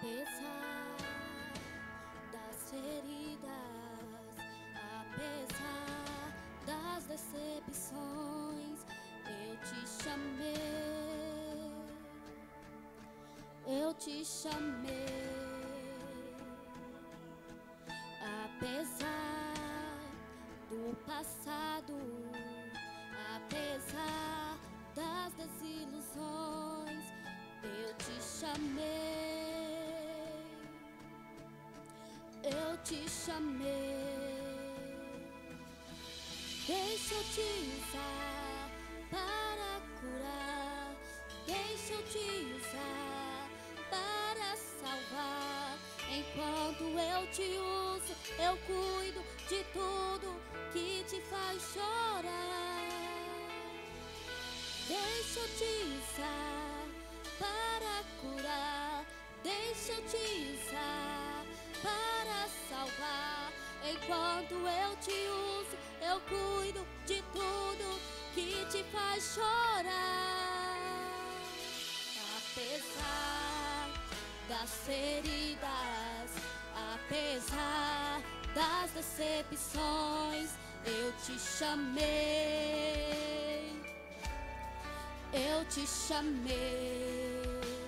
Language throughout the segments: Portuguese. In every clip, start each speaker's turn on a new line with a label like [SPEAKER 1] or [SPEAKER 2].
[SPEAKER 1] Apesar das feridas, apesar das decepções, eu te chamei, eu te chamei. Apesar do passado, apesar das desilusões, eu te chamei, eu te chamei. Deixa eu te usar para curar, deixa eu te usar para salvar. Enquanto eu te uso, eu cuido de tudo que te faz chorar. Deixa eu te usar para curar, deixa eu te usar para salvar. Enquanto eu te uso, eu cuido de tudo que te faz chorar. Apesar das feridas, apesar das decepções, eu te chamei, eu te chamei.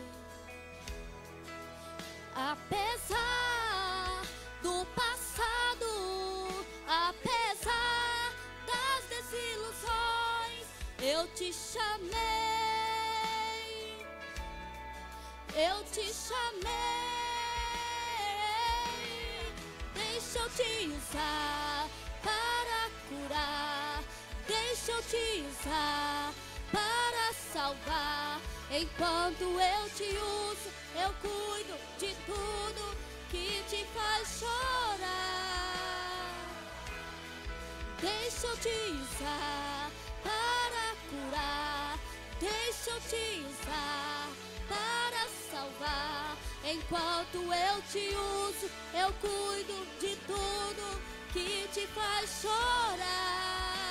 [SPEAKER 1] Apesar do passado, apesar das desilusões, eu te chamei, eu te chamei. Deixa eu te usar para curar, deixa eu te usar para salvar. Enquanto eu te uso, eu cuido de tudo que te faz chorar. Deixa eu te usar para curar, deixa eu te usar para salvar. Enquanto eu te uso, eu cuido de tudo que te faz chorar.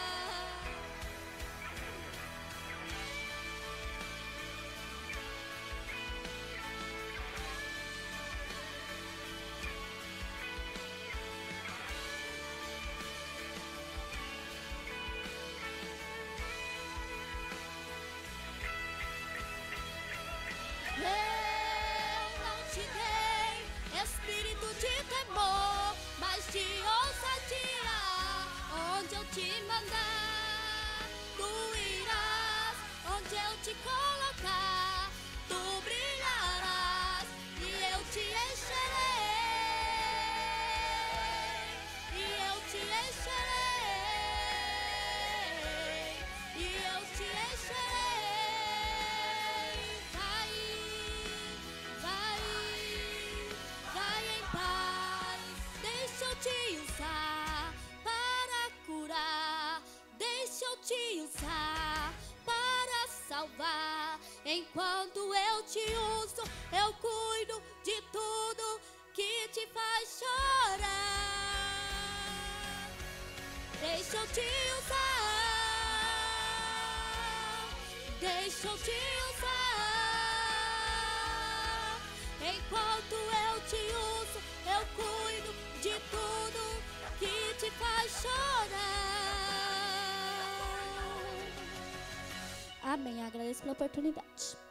[SPEAKER 1] Espírito de temor, mas de ousadia. Onde eu te mandar, tu irás. Onde eu te colocar, tu brilharás. E eu te encherei, e eu te encherei, e eu te encherei. Vai em paz, deixa eu te usar para curar, deixa eu te usar para salvar. Enquanto eu te uso, eu cuido de tudo que te faz chorar. Deixa eu te usar, deixa eu te usar. Enquanto eu te uso, eu cuido de tudo que te faz chorar. Amém. Agradeço pela oportunidade.